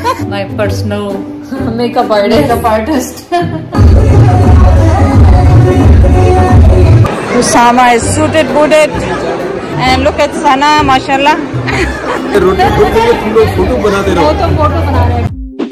My personal makeup artist. Usama is suited, booted, and look at Sana, mashallah. Photo बना दे रहे हो। Photo बना रहे हैं।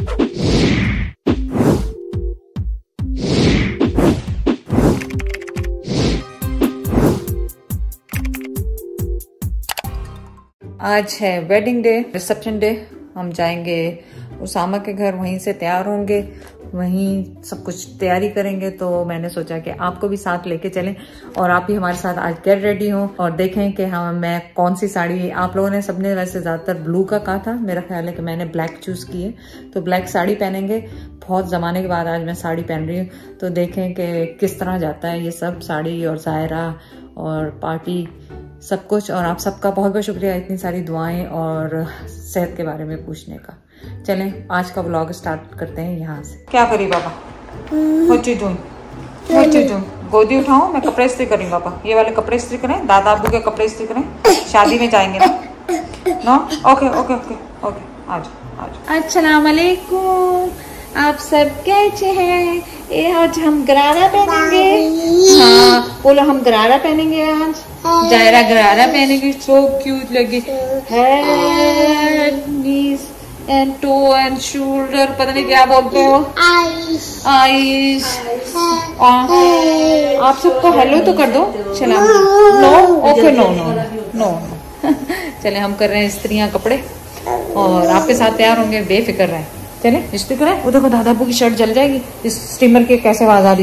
आज है वेडिंग डे, रिसेप्शन डे। हम जाएंगे उसामा के घर, वहीं से तैयार होंगे, वहीं सब कुछ तैयारी करेंगे। तो मैंने सोचा कि आपको भी साथ लेके चलें और आप भी हमारे साथ आज गेट रेडी हो और देखें कि हाँ मैं कौन सी साड़ी। आप लोगों ने सबने वैसे ज्यादातर ब्लू का कहा था, मेरा ख्याल है कि मैंने ब्लैक चूज की है। तो ब्लैक साड़ी पहनेंगे, बहुत जमाने के बाद आज मैं साड़ी पहन रही हूँ। तो देखें कि किस तरह जाता है ये सब, साड़ी और ज़ायरा और पार्टी सब कुछ। और आप सबका बहुत बहुत शुक्रिया इतनी सारी दुआएं और सेहत के बारे में पूछने का। चलें आज का व्लॉग स्टार्ट करते हैं यहाँ से। क्या करी बाबा? What you doing? गोदी उठाओ, मैं कपड़े इस्त्री करी बाबा। ये वाले कपड़े इस्त्री करें, दादा अबू के कपड़े इस्त्री करें, शादी में जाएंगे ना? नो? ओके आज अस्सलाम वालेकुम, आप सब कैसे हैं? ये आज हम गरारा पहनेंगे। हाँ बोलो, हम गरारा पहनेंगे आज। जायरा गरारा पहनेगी, सो क्यूट लगी। Head, knees and toe and shoulder, पता नहीं क्या बोलते हो, आईज। आप सबको हेलो तो कर दो। चला नो, ओके नो। चले हम कर रहे हैं इस्त्रियां कपड़े और आपके साथ तैयार होंगे, बेफिक्र रहे। चले इस्त्री करें। वो देखो दादा अबू की शर्ट जल जाएगी इस स्टीमर के, कैसे आवाज आ रही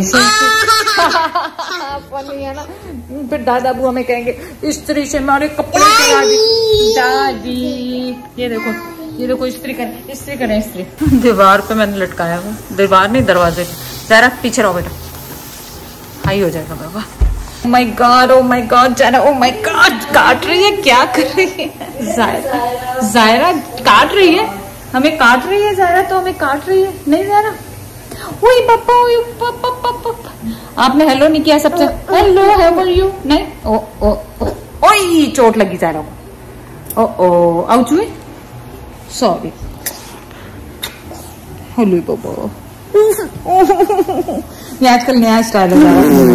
है ना। फिर दादा अबू हमें कहेंगे इस्त्री से हमारे कपड़े चला दी। दादी ये देखो इस्त्री करें। दीवार पे मैंने लटकाया हुआ, दीवार नहीं दरवाजे पे। जरा पीछे रहो बेटा, हाई हो जाएगा बाबा। ओ माय गॉड जरा, ओ माय गॉड काट रही है, क्या कर रही है ज़ायरा काट रही है, हमें काट रही है ज़ायरा, तो हमें काट रही है नहीं ज़ायरा। ओए पापा, आपने हेलो नहीं किया सबसे। Hello how are you? नहीं ओए चोट लगी ज़ायरा को। ओ आउच हुई, सॉरी। हेलो पापा, ये आजकल नया स्टाइल है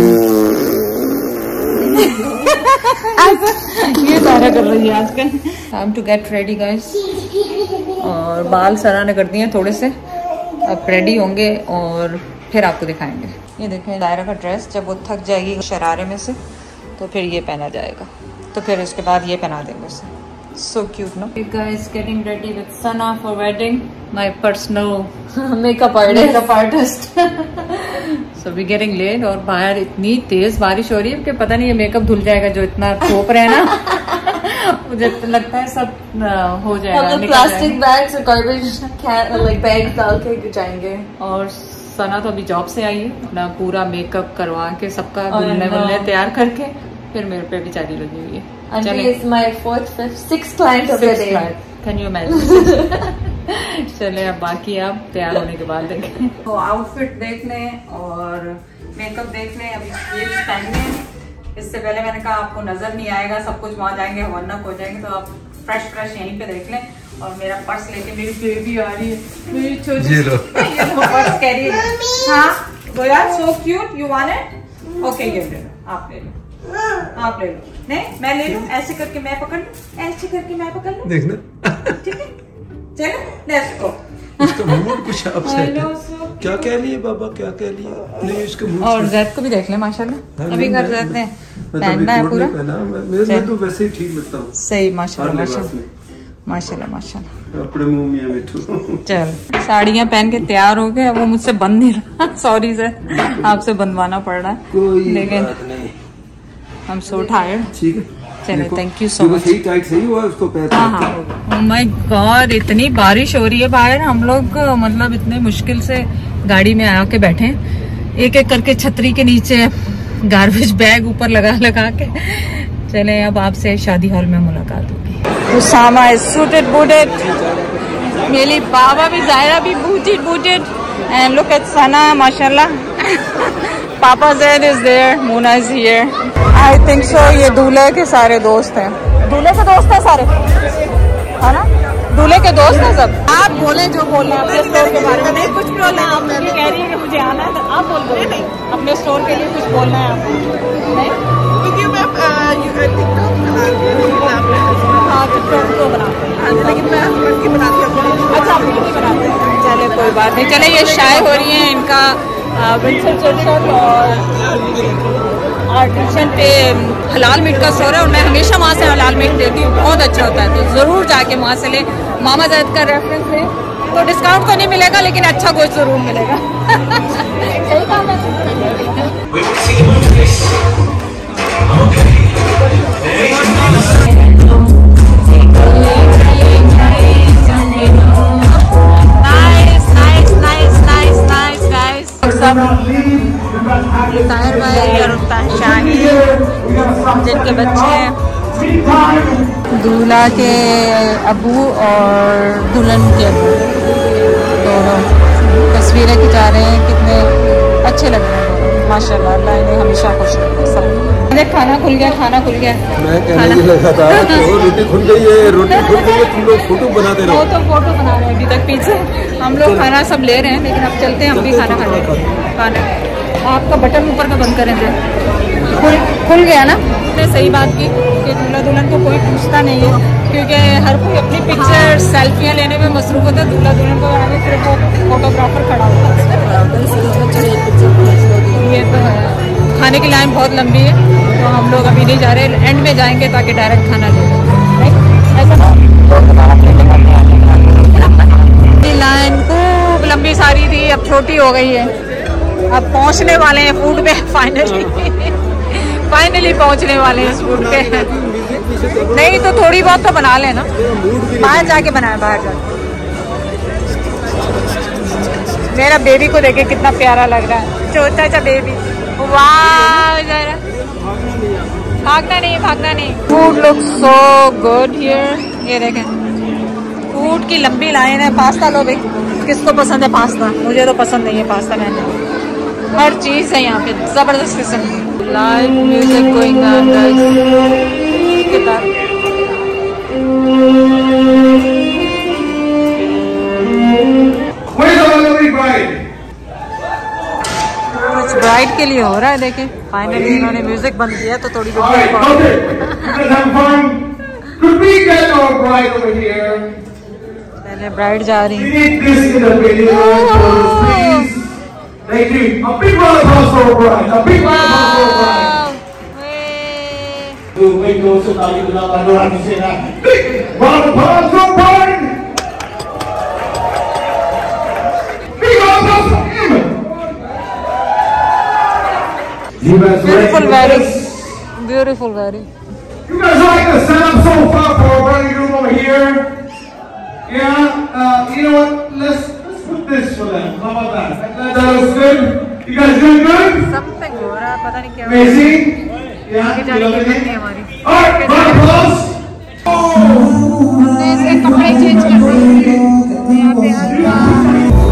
ये सारा कर रही है आजकल। Time to get ready guys. और बाल सरा ने कर दिए थोड़े से, अब रेडी होंगे और फिर आपको दिखाएंगे। ये देखें ज़ायरा का ड्रेस, जब वो थक जाएगी शरारे में से तो फिर ये पहना जाएगा, तो फिर उसके बाद ये पहना देंगे उसे। So cute, no? You guys getting ready with Sana for wedding. My personal makeup artist. So we getting late और बाहर इतनी तेज बारिश हो रही है कि पता नहीं ये मेकअप धुल जाएगा जो इतना थोप रहे हैं ना। मुझे लगता है सब हो जाएगा। हम प्लास्टिक बैग्स और गार्बेज बैग डाल के जाएंगे। और सना तो अभी जॉब से आई है, अपना पूरा मेकअप करवा के सबका दुल्हन तैयार करके फिर मेरे पे बेचारी लगी हुई है। And he is my 4th, 5th, 6th client of the day. Can you imagine? चले अब बाकी आप तैयार होने के बाद देखें। तो आउटफिट देख लें और मेकअप देख लें, अभी ये पहन लें। इससे पहले मैंने कहा आपको नजर नहीं आएगा, सब कुछ वहाँ जाएंगे वरना हो जाएंगे, तो आप फ्रेश यहीं पे देख लें। और मेरा पर्स लेके मेरी बेबी आ रही है, मेरी छोटी पर्स कैरी। हाँ बोला, so cute, you want it? Okay ये ले लो, आप ले लो। नहीं मैं ले लूं, ऐसे करके मैं पकड़ लूं, ऐसे करके मैं पकड़ लूं, देखना ठीक है। चलो लेट्स गो। उसका मूड कुछ अपसेट है। क्या कह लिए बाबा, क्या कह लिए? नहीं उसका मूड। और जैद को भी देख ले माशाल्लाह, अभी घर जैद ने पहनना है पूरा। मैं तो वैसे ही ठीक लगता हूँ। सही माशाल्लाह। अपने मुंह में मिठू। चल साड़ियाँ पहन के तैयार हो गए, वो मुझसे बंद नहीं रहा। सॉरी सर, आपसे बंधवाना पड़ रहा है, लेकिन I'm so tired. ठीक है चले, थैंक यू सो मच। सही हुआ उसको पैर। हाँ माय गॉड, इतनी बारिश हो रही है बाहर, हम लोग मतलब इतने मुश्किल से गाड़ी में आके बैठे हैं, एक एक करके छतरी के नीचे गार्बेज बैग ऊपर लगा के। चले अब आपसे शादी हॉल में मुलाकात होगी। उसामा इज सूटेड बूटेड, मेरी बाबा भी, ज़ायरा भी booted and look at Sana माशाल्लाह। पापा Zaid is there, Mona is here. I think so ये दूल्हे के सारे दोस्त हैं, दूल्हे के दोस्त हैं सारे, है ना? दूल्हे के दोस्त हैं सब। आप बोले जो बोलना है अपने स्टोर के बारे में। नहीं कुछ भी बोलना है, आप ये कह रही है कि मुझे आना है तो आप बोल दो। नहीं अपने स्टोर के लिए कुछ बोलना है आपको। नहीं वीडियो में टिकटॉक बनाती हूँ। हाँ टिकटॉक तो बनाते हैं लेकिन मैं हस्बैंड की बनाती हूँ। अच्छा आप नहीं बनाते हैं, चले कोई बात नहीं। चले ये शाय हो रही है, इनका विंटर चर्च और ट्यूशन पे हलाल मीट का स्टोर है और मैं हमेशा वहाँ से हलाल मीट लेती हूँ, बहुत अच्छा होता है। तो ज़रूर जाके वहाँ से ले। मामा ज़ैद का रेफरेंस है तो डिस्काउंट तो नहीं मिलेगा लेकिन अच्छा गोश्त ज़रूर मिलेगा। सही काम है। ताहिर भाई और शाहीन जिनके बच्चे हैं, दूल्हा के अबू और दुल्हन के अबू दोनों तस्वीरें खिंचा रहे हैं। कितने अच्छे लग रहे हैं माशाल्लाह। अल्लाह इन्हें हमेशा खुश रखे सब। मुझे खाना खुल गया, खाना खुल गया। मैं कहने ही लगा था तो रोटी खुल गई है, रोटी खुल गई है, तुम लोग फोटो बनाते रहो। वो तो फोटो बना रहे हैं अभी तक पीछे। हम लोग खाना सब ले रहे हैं लेकिन अब चलते हैं हम भी खाना खाने। आपका बटन ऊपर का बंद करें थे। खुल गया ना। आपने सही बात की कि दूल्हा दुल्हन को कोई पूछता नहीं है क्योंकि हर कोई अपनी पिक्चर सेल्फियाँ लेने में मसरूफ होता है। दूल्हा दुल्हन को आगे सिर्फ वो फोटोग्राफर खड़ा होता है। ये तो है। खाने की लाइन बहुत लंबी है तो हम लोग अभी नहीं जा रहे, एंड में जाएंगे ताकि डायरेक्ट खाना ले। लाइन खूब लंबी सारी थी, अब छोटी हो गई है। अब पहुंचने वाले हैं फूड पे फाइनली पहुंचने वाले हैं फूड पे। नहीं तो थोड़ी बहुत तो बना लेना, बाहर जाके बनाए, बाहर जाके। मेरा बेबी को देखे कितना प्यारा लग रहा है, छोटा सा बेबी। वाह जरा भागना नहीं। Food look so good here. ये देखें फूड की लंबी लाइन है। पास्ता लो भाई, किसको पसंद है पास्ता? मुझे तो पसंद नहीं है पास्ता। मैंने हर चीज़ है यहाँ पे जबरदस्त किस्म की। लाइव म्यूजिक गोइंग ऑन कुछ ब्राइड के लिए हो रहा है। देखें फाइनली इन्होंने म्यूजिक बंद किया तो थोड़ी पहले ब्राइड जा रही है। Thank you. A big round of applause for Brian. A big round of applause for Brian. Big round of applause for Brian. Big round of applause for him. Beautiful wedding. Beautiful wedding. You guys like the setup so far for our bride room over here? Yeah. You know what? Let's put this for them. How about that? That looks good. You guys doing good? Something हो रहा है, पता नहीं क्या। Amazing. Yeah. आगे जाने की बात नहीं हमारी। Alright, round of applause. हमने इसके कपड़े चेंज कर दिए। यहाँ पे